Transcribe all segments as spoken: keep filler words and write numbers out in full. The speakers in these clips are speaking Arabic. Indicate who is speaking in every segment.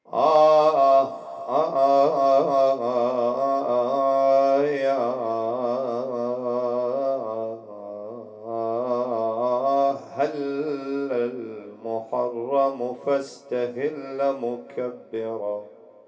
Speaker 1: آه آه آه يا هل المحرم فاستهل مكبرا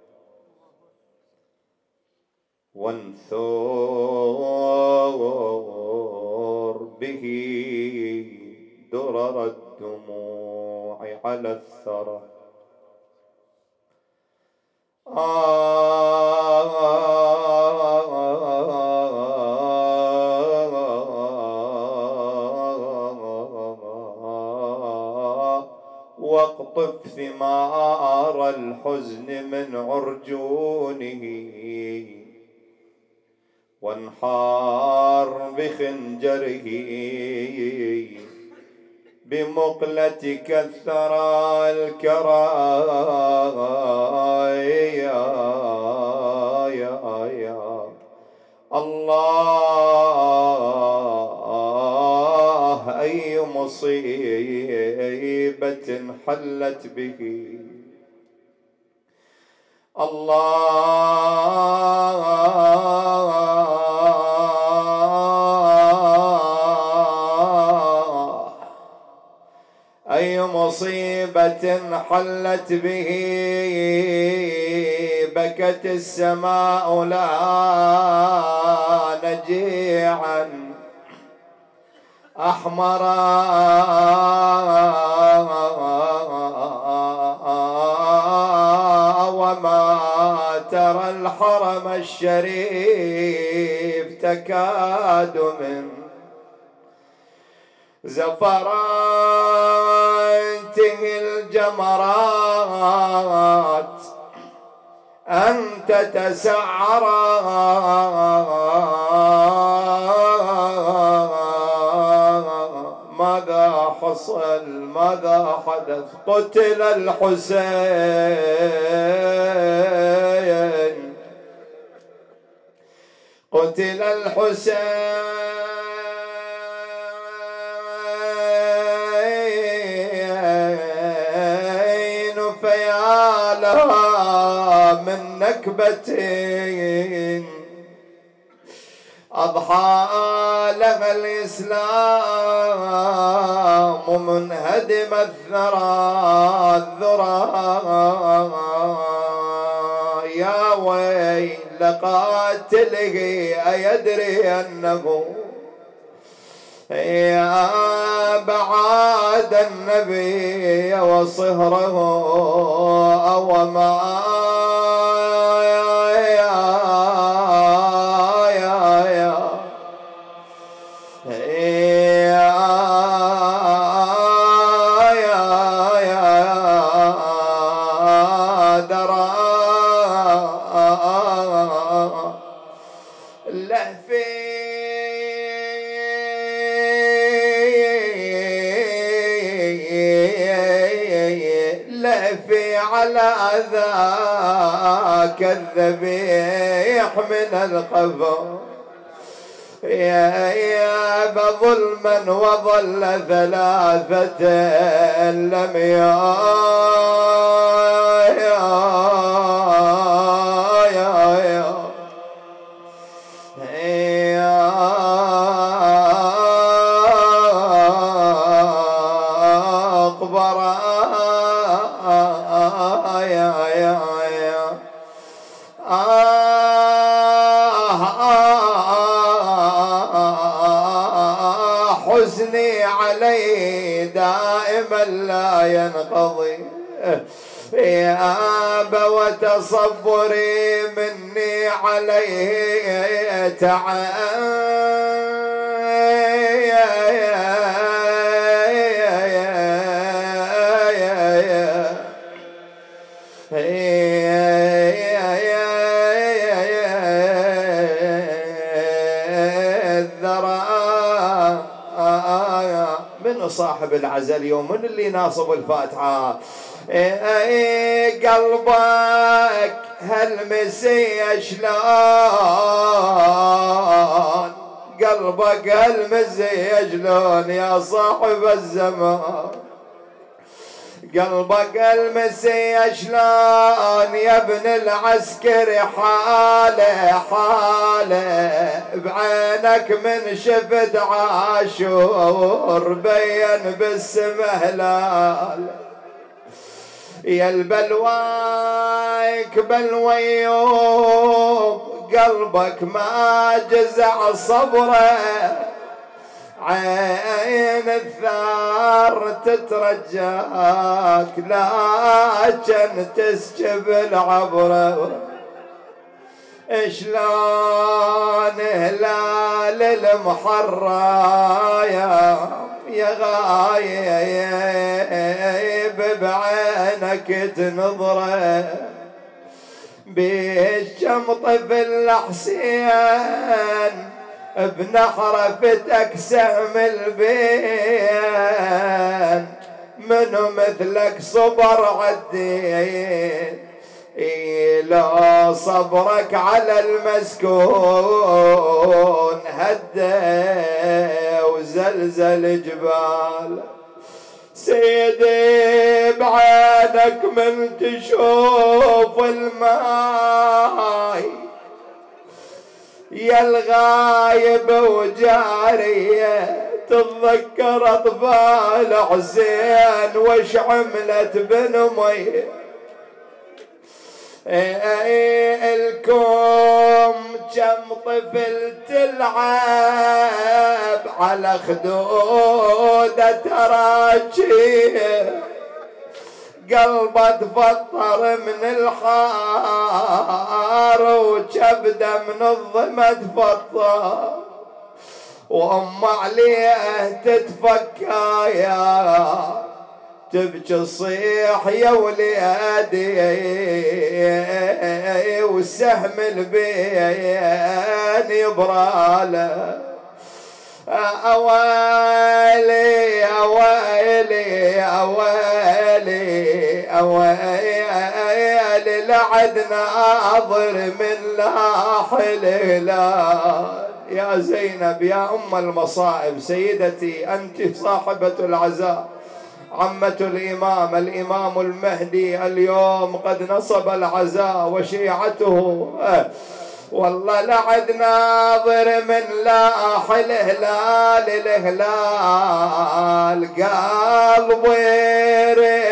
Speaker 1: وانثور به درر الدموع على الثرى. واقطف ثمار الحزن من عرجونه وانحار بخنجره بمقلتك الثرى الكرى يا يا يا الله أي مصيبة حلت به الله أي مصيبة حلت به بكت السماء لا نجيعا أحمرا وما ترى الحرم الشريف تكاد من زفرانته الجمرات أن تتسعرا ماذا حصل ماذا حدث؟ قتل الحسين قتل الحسين فيا لها من نكبة أضحى لها الإسلام منهدم الثرى الذرى يا ويل قاتله أيدري أنه يا بعاد النبي وصهره أو ما يا يا يا يا يا يا درى لهفي لهفي على ذاك الذبيح من القبر يا يا بظلما وظل ثلاثة لم يا يا يا يا أقبر يا يا يا حزني عليه دائما لا ينقضي يا أبا وتصبري مني عليه من صاحب العزل اليوم من اللي ناصب الفاتحة قلبك هالمسي شلون قلبك هالمسي شلون يا صاحب الزمان قلبك المسي شلون يا ابن العسكري حاله حاله بعينك من شفت عاشور بين بالسما هلال يا البلوايك بلويوب قلبك ما جزع صبره عين الثار تترجاك لكن تسكب العبره شلون هلال المحرايا يا غايب بعينك تنظره بالشمط في الحسين بنحرفتك سهم البين منو مثلك صبر عالدين لو صبرك على المسكون هدى وزلزل جبال سيدي بعينك من تشوف الماي يا الغايب وجارية تتذكر اطفال حسين وش عملت بنمي الكوم كم طفل تلعب على خدوده تراجي قلبه تفطر من الحار وكبده من الظما تفطر وام عليه تتفكى يا تبكي الصيح يا وليدي والسهم البين يبراله أويلي أويلي أويلي أويلي لعد ناظر من لاح الهلال يا زينب يا أم المصائب سيدتي أنت صاحبة العزاء عمة الإمام الإمام المهدي اليوم قد نصب العزاء وشيعته والله لعد ناظر من لاح الهلال الهلال قلبي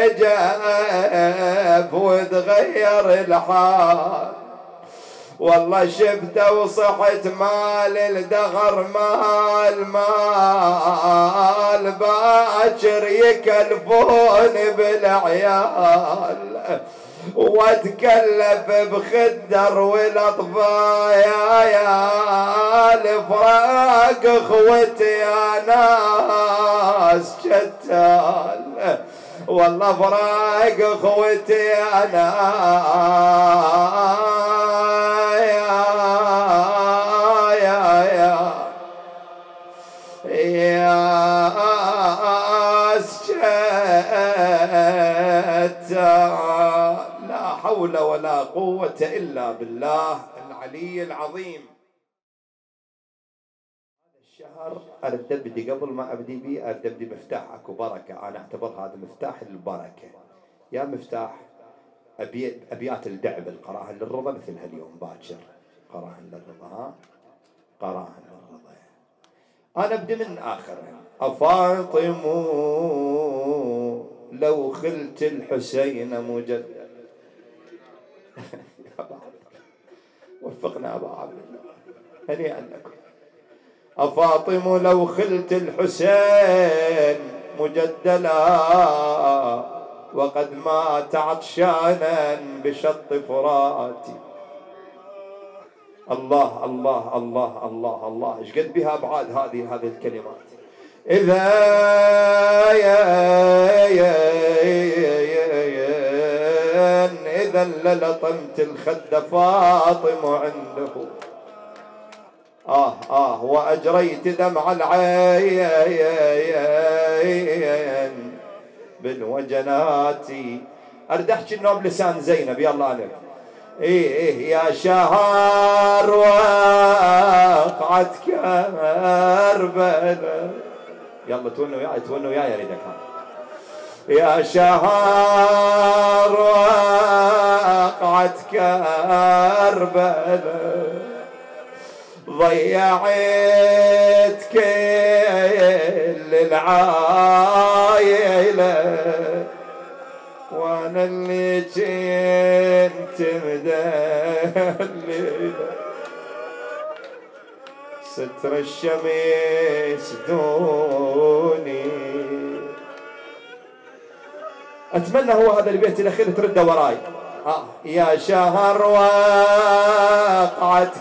Speaker 1: رجف وتغير الحال والله شفته وصحت مال الدغر مال مال باكر يكلفون بالعيال واتكلف بخدر والاطفايا يا الفراق اخوتي يا ناس شتال والله فراق اخوتي انا يا يا يا يا شتال لا حول ولا قوة إلا بالله العلي العظيم. هذا الشهر أريد أبدي قبل ما أبدي بيه أريد أبدي مفتاح أكو بركة أنا أعتبر هذا مفتاح البركة يا مفتاح أبي أبيات الدعب القراهن للرضا مثل هاليوم باكر قراهن للرضا ها قراهن للرضا أنا أبدي من آخر أفاطم لو خلت الحسين مجدد وفقنا أبا عبد الله هنيئا لكم. أفاطم لو خلت الحسين مجدلا وقد مات عطشانا بشط فراتي. الله الله الله الله الله ايش قد بها ابعاد هذه هذه الكلمات. إذا يا يا إذا للطمت الخد فاطم عنده آه آه وأجريت دمع العين بالوجنات. أريد أحكي النوب بلسان زينب يلا عليك. إيه إيه يا شهر وقعت كربلاء يلا تونوا وياي تونوا وياي أريدك يا شهر وقعت كربلاء ضيعت كل العايلة وانا اللي كنت مدللة ستر الشمس دوني. اتمنى هو هذا البيت الاخير ترده وراي. آه. يا شهر وقعت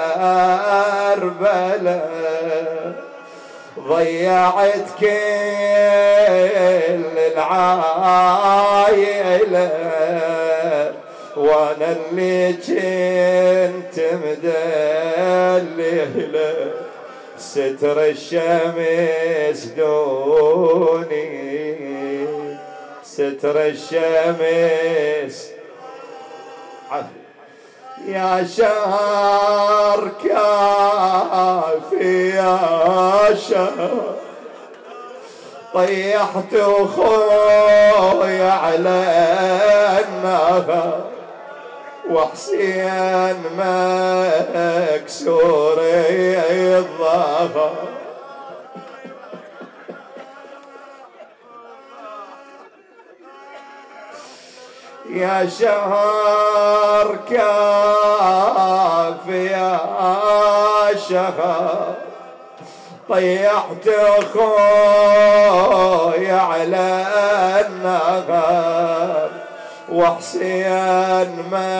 Speaker 1: كربلاء ضيعت كل العايلة وانا اللي كنت مدللة ستر الشمس دوني ستر الشمس. يا شهر كافي يا شهر طيحت اخوي على النهر وحسين مكسور الظهر يا شهر كافي يا شهر طيحت اخوي على النهر وحسين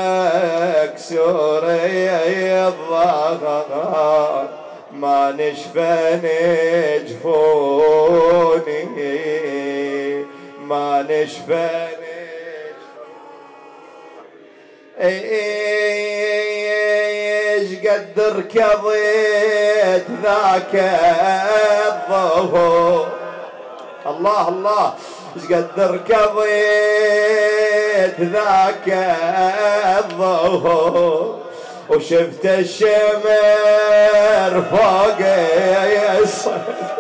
Speaker 1: مكسور الظهر ما نشفى جفوني ما نشفى ايش قد ركضت ذاك الظهور الله الله ايش قد ركضت ذاك الظهور وشفت الشمر فوق الصدر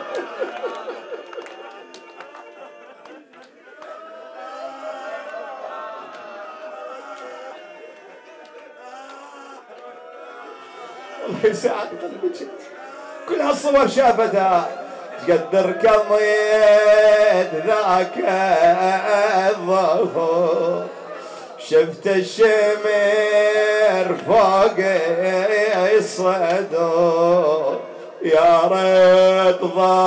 Speaker 1: الله يسعد قلبك كل هالصور شافتها قد ركضت ذاك الظهور شفت الشمر فوق الصدور يا ريت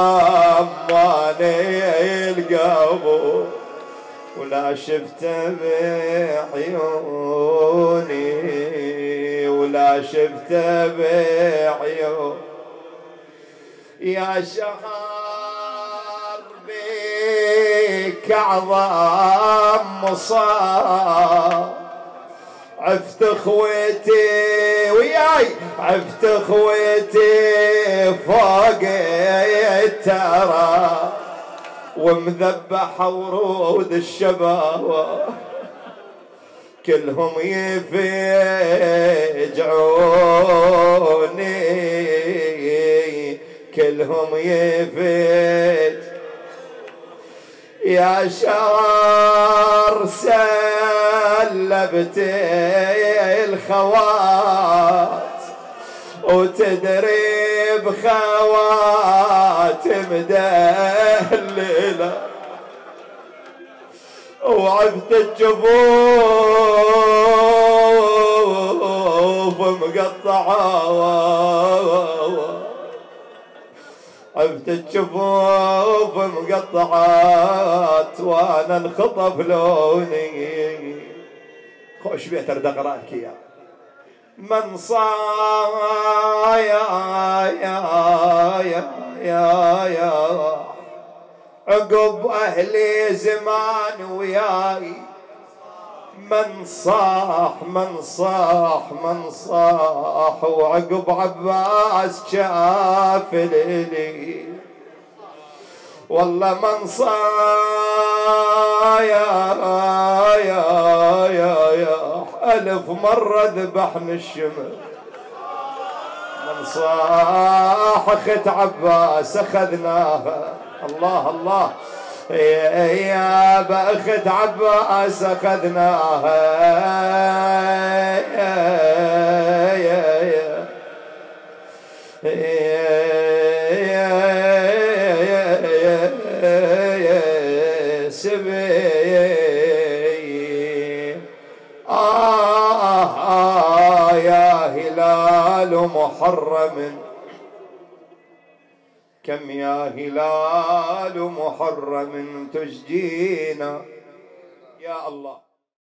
Speaker 1: ضماني القبور ولا شفته بعيوني ولا شفته بعيوني. يا شهر بك أعظم مصاب عفت اخوتي وياي عفت اخوتي فوق الترى ومذبح ورود الشباب كلهم يفجعوني كلهم يفج. يا شهر سلبت الخوات وتدري بخوات مدللة وعبت الجفوف مقطعة عبت الجفوف مقطعات وانا انخطف لوني. خوش بيت ارد اقرا لك اياه. من صايا يا يا يا يا عقب اهلي زمان وياي من صاح من صاح من صاح وعقب عباس شاف لي والله من صاح يا يا يا يا ألف مرة ذبحنا الشمر من صاح أخت عباس أخذناها الله الله يا بأخت عباس أخذناها سبي آه آه يا هلال محرم كم يا هلال محرم تشجينا يا الله.